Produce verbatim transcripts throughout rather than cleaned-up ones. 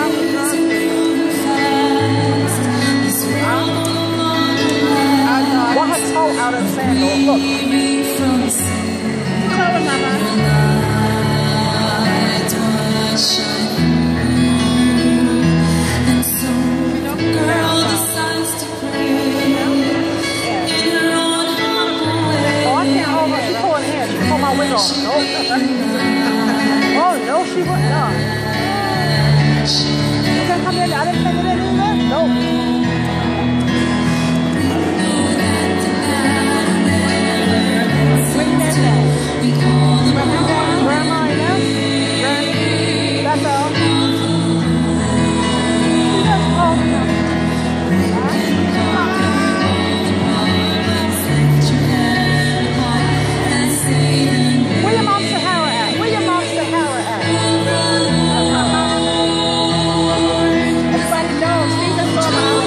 Want her toe out of the sandal. Look. Show her, Mama. My wig on. No. Oh no, she wouldn't. No. You gonna come in? I didn't take it in either. Nope. Bring that back. Grandma, you know? That's all. She just called me. Where your mom Sahara at? Where your mom Sahara at? Everybody knows Stephen saw my house.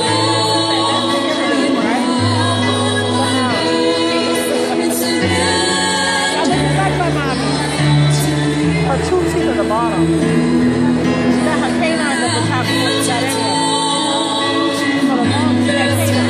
I look back my mommy. Her two teeth at the bottom. She got her canines at the top. She got in there. For the mom, she got canines.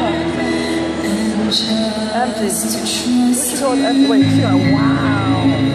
Empty. She goes empty. Wait, she's like, wow.